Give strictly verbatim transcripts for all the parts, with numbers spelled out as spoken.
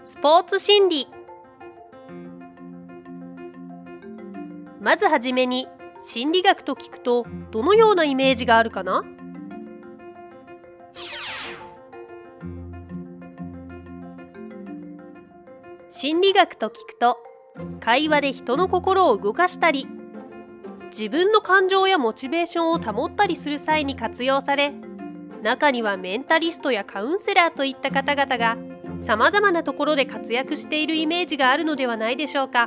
スポーツ心理。まずはじめに心理学と聞くとどのようなイメージがあるかな？心理学と聞くと会話で人の心を動かしたり、自分の感情やモチベーションを保ったりする際に活用され、中にはメンタリストやカウンセラーといった方々がさまざまなところで活躍しているイメージがあるのではないでしょうか。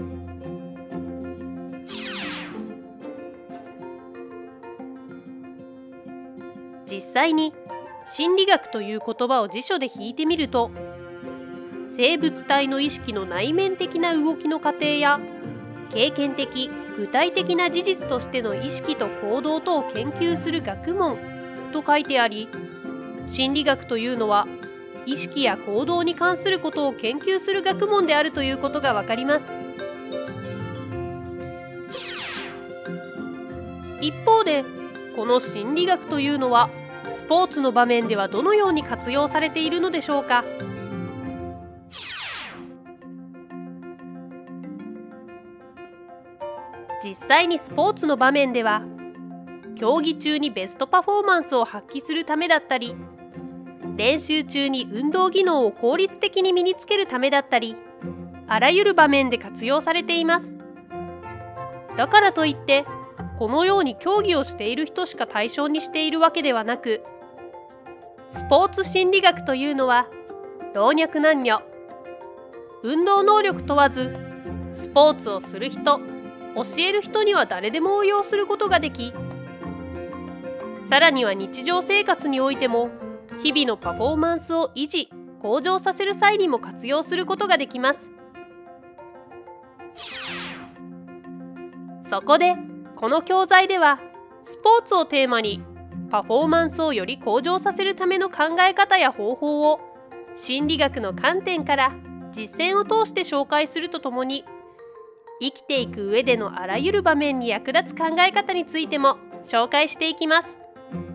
実際に心理学という言葉を辞書で引いてみると、生物体の意識の内面的な動きの過程や経験的具体的な事実としての意識と行動とを研究する学問と書いてあり、心理学というのは意識や行動に関することを研究する学問であるということがわかります。一方でこの心理学というのはスポーツの場面ではどのように活用されているのでしょうか。実際にスポーツの場面では、競技中にベストパフォーマンスを発揮するためだったり、練習中に運動技能を効率的に身につけるためだったり、あらゆる場面で活用されています。だからといってこのように競技をしている人しか対象にしているわけではなく、スポーツ心理学というのは老若男女、運動能力問わずスポーツをする人、教える人には誰でも応用することができ、さらには日常生活においても日々のパフォーマンスを維持・向上させる際にも活用することができます。そこでこの教材ではスポーツをテーマにパフォーマンスをより向上させるための考え方や方法を心理学の観点から実践を通して紹介するとともに、生きていく上でのあらゆる場面に役立つ考え方についても紹介していきます。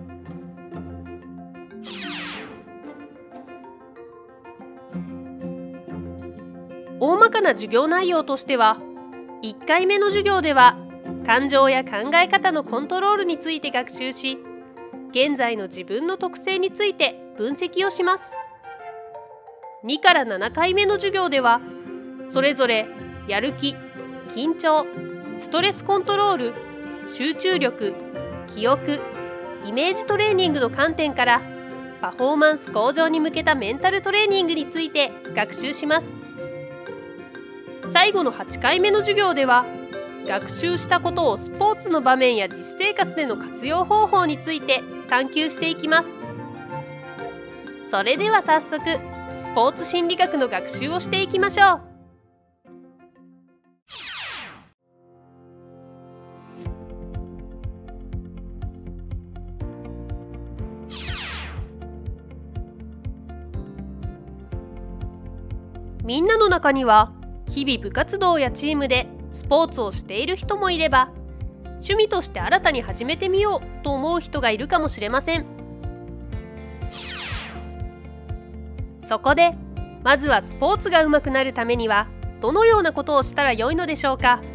大まかな授業内容としては、いっかいめの授業では感情や考え方のコントロールについて学習し、現在の自分の特性について分析をします。にからななかいめの授業では、それぞれやる気、緊張、ストレスコントロール、集中力、記憶、イメージトレーニングの観点からパフォーマンス向上に向けたメンタルトレーニングについて学習します。最後のはちかいめの授業では、学習したことをスポーツの場面や実生活での活用方法について探求していきます。それでは早速スポーツ心理学の学習をしていきましょう。みんなの中には日々部活動やチームでスポーツをしている人もいれば、趣味として新たに始めてみようと思う人がいるかもしれません。そこでまずはスポーツが上手くなるためにはどのようなことをしたらよいのでしょうか。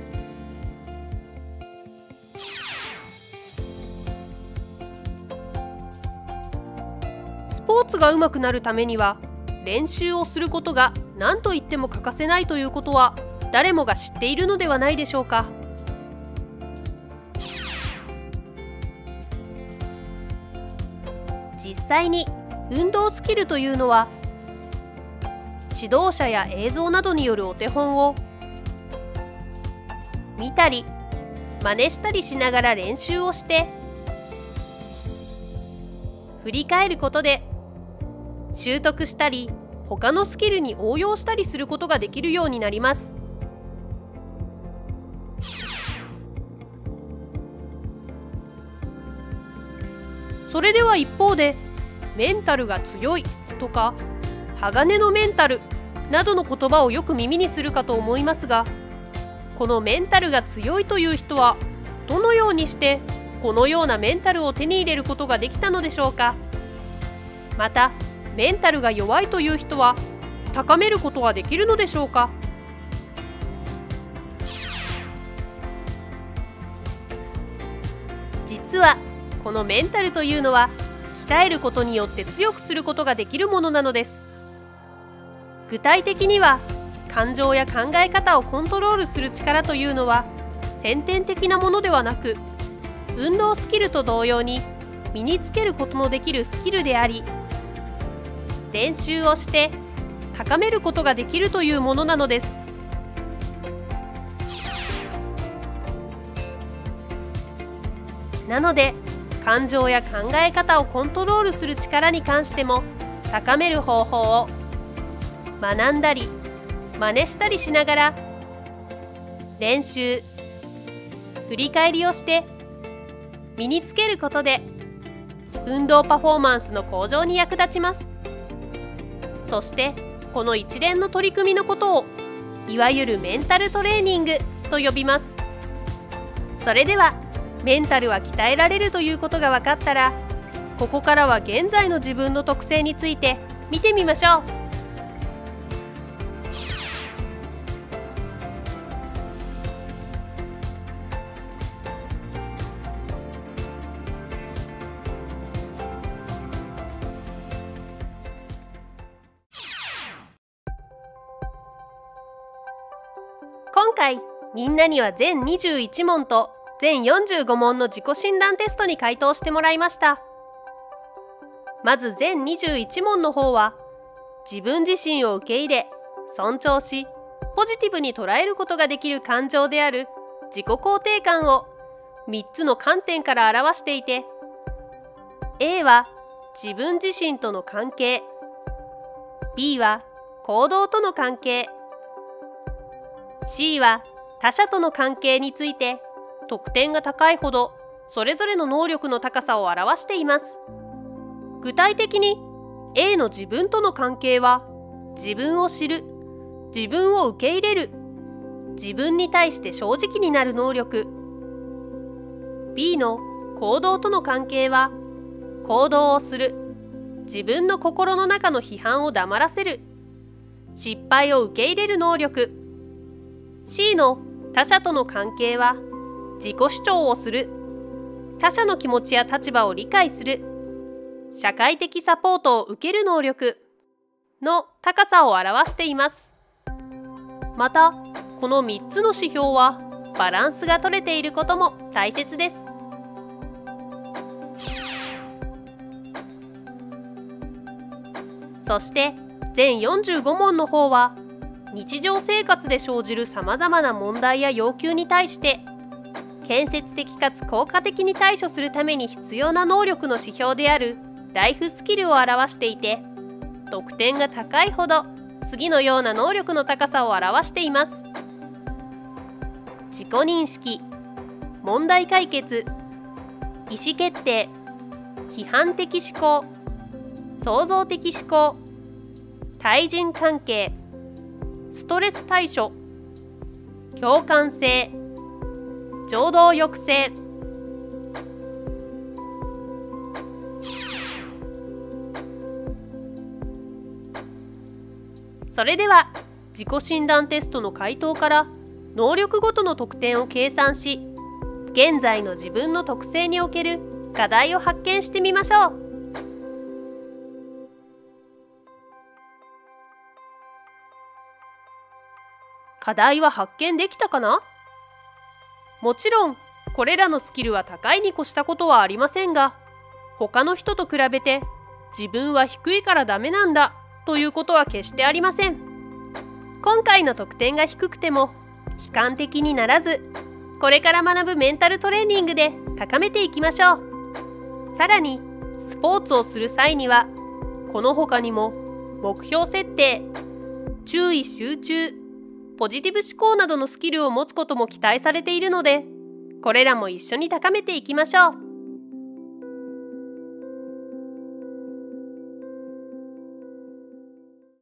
スポーツが上手くなるためには練習をすることが何と言っても欠かせないということは誰もが知っているのではないでしょうか。実際に運動スキルというのは、指導者や映像などによるお手本を見たり真似したりしながら練習をして振り返ることで習得したり他のスキルに応用したりすることができるようになります。それでは一方で、メンタルが強いとか鋼のメンタルなどの言葉をよく耳にするかと思いますが、このメンタルが強いという人はどのようにしてこのようなメンタルを手に入れることができたのでしょうか。またメンタルが弱いという人は高めることはできるのでしょうか。実はこのメンタルというのは鍛えることによって強くすることができるものなのです。具体的には感情や考え方をコントロールする力というのは先天的なものではなく、運動スキルと同様に身につけることのできるスキルであり、練習をして高めることができるというものなのです。なので感情や考え方をコントロールする力に関しても高める方法を学んだり真似したりしながら練習、振り返りをして身につけることで運動パフォーマンスの向上に役立ちます。そしてこの一連の取り組みのことをいわゆるメンタルトレーニングと呼びます。それではメンタルは鍛えられるということが分かったら、ここからは現在の自分の特性について見てみましょう。今回みんなには全にじゅういち問と全よんじゅうご問の自己診断テストに回答してもらいました。まず全にじゅういち問の方は、自分自身を受け入れ尊重しポジティブに捉えることができる感情である自己肯定感をみっつの観点から表していて、 A は自分自身との関係、 B は行動との関係、 C は他者との関係について得点が高いほどそれぞれの能力の高さを表しています。具体的に A の自分との関係は自分を知る、自分を受け入れる、自分に対して正直になる能力。 B の行動との関係は行動をする、自分の心の中の批判を黙らせる、失敗を受け入れる能力。 C の他者との関係は自己主張をする、他者の気持ちや立場を理解する、社会的サポートを受ける能力の高さを表しています。また、このみっつの指標はバランスが取れていることも大切です。そして全よんじゅうご問の方は、日常生活で生じるさまざまな問題や要求に対して建設的かつ効果的に対処するために必要な能力の指標であるライフスキルを表していて、得点が高いほど次のような能力の高さを表しています。自己認識、問題解決、意思決定、批判的思考、創造的思考、対人関係、ストレス対処、共感性、情動抑制。それでは自己診断テストの回答から能力ごとの得点を計算し、現在の自分の特性における課題を発見してみましょう。課題は発見できたかな？もちろんこれらのスキルは高いに越したことはありませんが、他の人と比べて自分は低いからダメなんだということは決してありません。今回の得点が低くても悲観的にならず、これから学ぶメンタルトレーニングで高めていきましょう。さらにスポーツをする際には、この他にも目標設定、注意集中、ポジティブ思考などのスキルを持つことも期待されているので、これらも一緒に高めていきましょう。